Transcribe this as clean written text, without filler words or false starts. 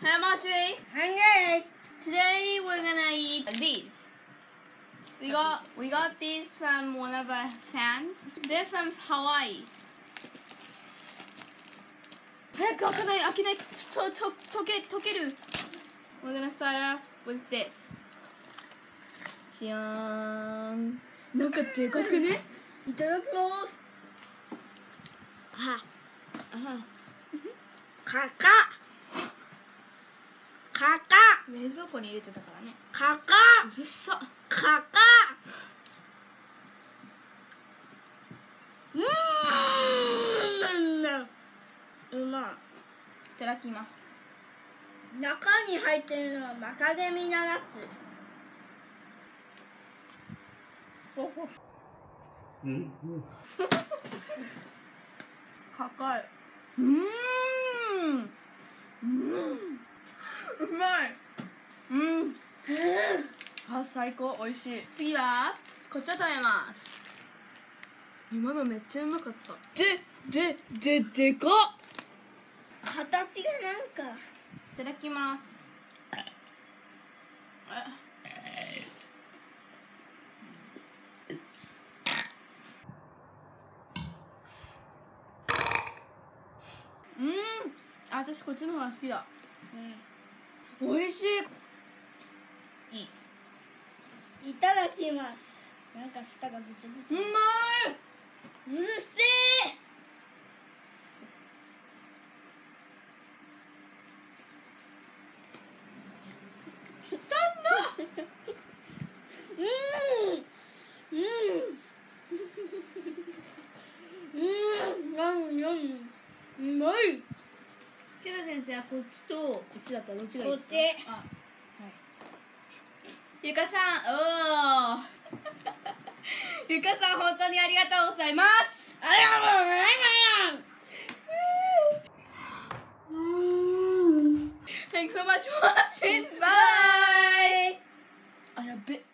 Hi, Marjorie. Hungry. Today we're gonna eat these. We got these from one of our fans. They're from Hawaii. 早く開けない。溶ける。We're gonna start off with this. じゃーん。なんかでかくね。いただきます。 カカ冷蔵庫に入れてたからね。 カカうるさ。 カカうまい。 いただきます。 中に入ってるのはマカデミナナッツ。 高い。うまい。あ、最高、美味しい。次はこっちを食べます。今のめっちゃうまかった。でかっ。 形がなんか。 いただきます。私こっちの方が好きだ。美味しい。 いただきます。なんか舌がブチブチ。 うまい。 うるせえ。 来たんだ。 うまい。 ケダ先生はこっちとこっちだったらどっちがいいですか？ こっち。 あ、はい。ゆかさん、ゆかさん本当にありがとうございます。 ありがとうございます。 Thanks so much for watching. Bye. あ、やべ。